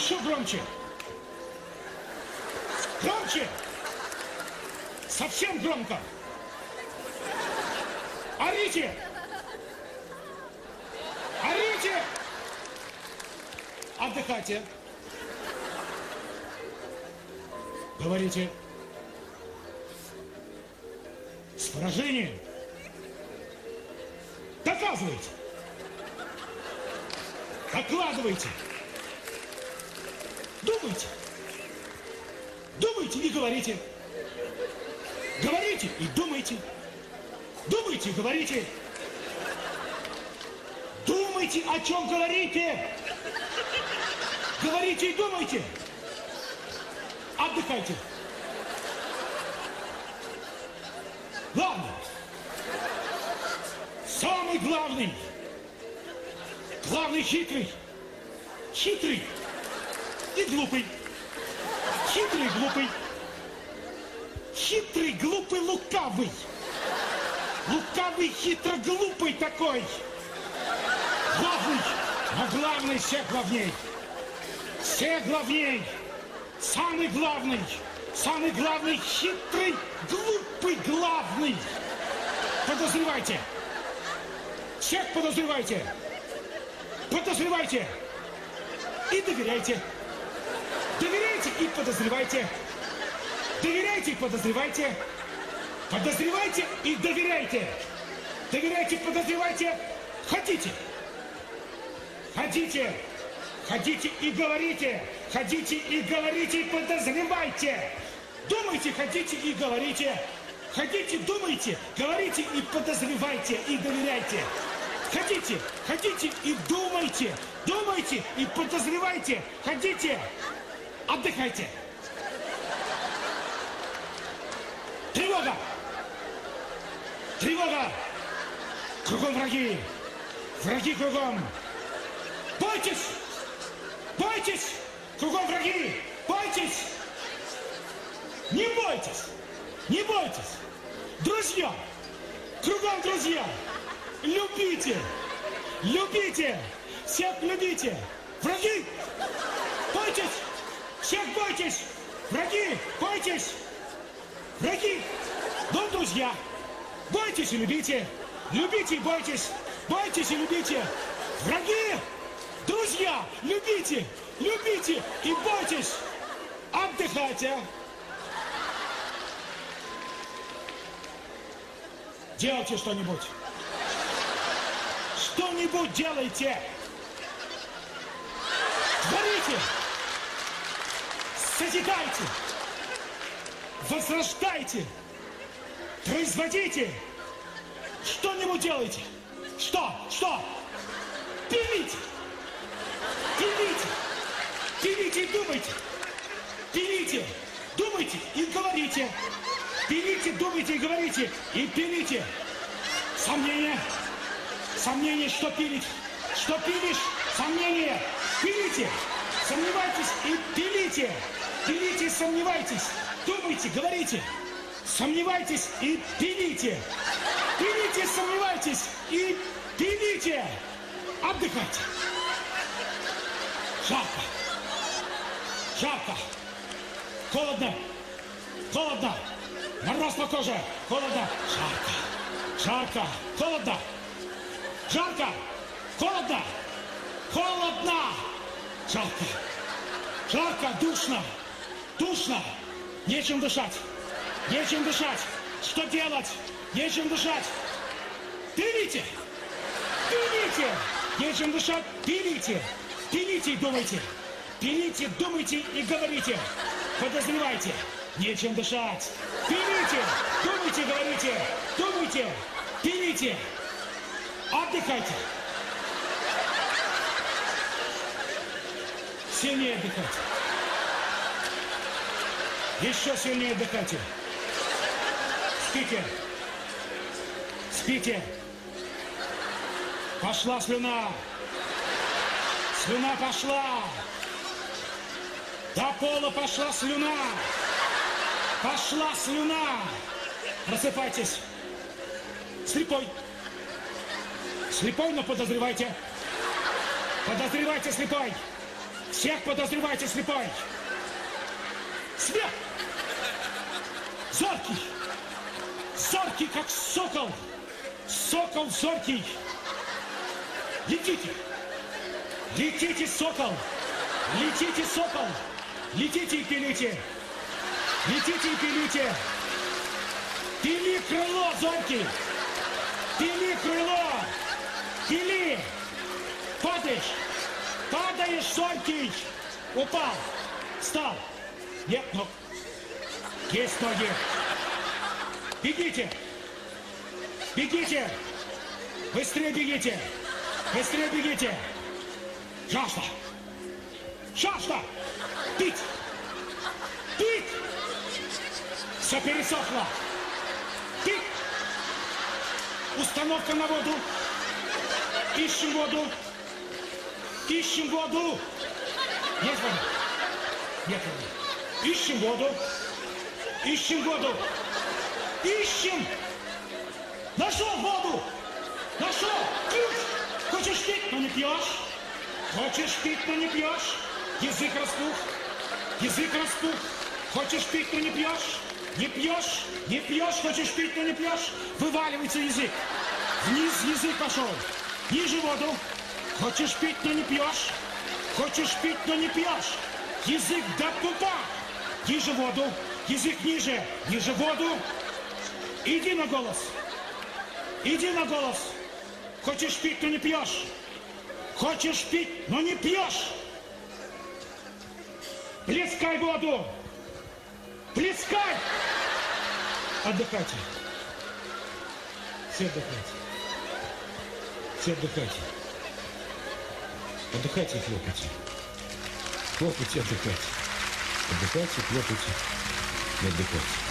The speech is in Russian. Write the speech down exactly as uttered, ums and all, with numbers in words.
Еще громче. Громче. Совсем громко. Орите. Орите. Отдыхайте. Говорите. С выражением. Доказывайте. Докладывайте. Думайте. Думайте и говорите. Говорите и думайте. Думайте и говорите. Думайте, о чем говорите. Говорите и думайте. Отдыхайте. Ладно. Самый главный. Главный хитрый. Хитрый и глупый. Хитрый и глупый. Хитрый, глупый, лукавый. Лукавый, хитро-глупый такой. Главный, но главный всех главней. Всех главней. Самый главный. Самый главный, хитрый, глупый, главный. Подозревайте. Всех подозревайте. Подозревайте. И доверяйте. Доверяйте и подозревайте. Доверяйте и подозревайте. Подозревайте и доверяйте. Доверяйте, подозревайте. Хотите. Хотите. Хотите и говорите. Хотите и говорите, и подозревайте. Думайте, хотите и говорите. Хотите, думайте, говорите и подозревайте, и доверяйте. Хотите, хотите и думайте. Думайте и подозревайте. Хотите, отдыхайте. Тревога! Тревога! Кругом враги! Враги кругом! Бойтесь! Бойтесь! Кругом враги! Бойтесь! Не бойтесь! Не бойтесь! Друзья! Кругом друзья! Любите! Любите! Всех любите! Враги! Бойтесь! Всех бойтесь! Враги! Бойтесь! Враги! Дом друзья! Бойтесь и любите! Любите и бойтесь! Бойтесь и любите! Враги! Друзья! Любите! Любите и бойтесь! Отдыхайте! Делайте что-нибудь! Что-нибудь делайте! Творите! Созидайте! Возрождайте! Производите! Что-нибудь делайте! Что? Что? Пилите! Пилите! Пилите и думайте! Пилите! Думайте и говорите! Пилите, думайте и говорите! И пилите! Сомнения! Сомнения, что пилить? Что пилишь? Сомнения! Пилите! Сомневайтесь и пилите! Пилите и сомневайтесь! Думайте, говорите! Сомневайтесь и пилите! Пилите, сомневайтесь и пилите! Отдыхайте! Жарко! Жарко! Холодно! Холодно! Мороз по коже! Холодно! Жарко! Жарко! Холодно! Жарко! Холодно! Холодно! Жарко! Жарко! Душно! Душно! Нечем дышать! Нечем дышать! Что делать? Нечем дышать! Пилите! Пилите! Нечем дышать! Пилите! Пилите и думайте! Пилите, думайте и говорите! Подозревайте! Нечем дышать! Пилите! Думайте, говорите! Думайте! Пилите! Отдыхайте! Сильнее отдыхайте! Еще сильнее отдыхайте! Спите! Спите! Пошла слюна! Слюна пошла! До пола пошла слюна! Пошла слюна! Просыпайтесь! Слепой! Слепой, но подозревайте! Подозревайте, слепой! Всех подозревайте, слепой. Смех. Зоркий. Зоркий, как сокол. Сокол зоркий. Летите. Летите, сокол. Летите, сокол. Летите и пилите. Летите и пилите. Пили крыло, зоркий. Пили крыло. Пили. Падаешь. Падаешь, зоркий. Упал. Встал. Нет ног. Есть ноги. Бегите. Бегите. Быстрее бегите. Быстрее бегите. Жажда. Жажда. Пить. Пить. Все пересохло. Пить. Установка на воду. Ищем воду. Ищем воду. Есть вода? Нет воды. Ищем воду. Ищем воду. Ищем. Нашел воду. Нашел. Ключ. Хочешь пить, но не пьешь. Хочешь пить, но не пьешь. Язык распух. Язык распух. Хочешь пить, но не пьешь. Не пьешь. Не пьешь. Хочешь пить, но не пьешь. Вываливается язык. Вниз язык пошел. Ниже воду. Хочешь пить, но не пьешь. Хочешь пить, но не пьешь. Язык до пупа. Ниже воду. Язык ниже. Ниже воду. Иди на голос. Иди на голос. Хочешь пить, но не пьешь. Хочешь пить, но не пьешь. Плескай воду. Плескай. Отдыхайте. Все отдыхайте. Все отдыхайте. Отдыхайте и хлопайте. Хлопайте, отдыхайте. Отдыхайте, хлопайте и отдыхайте.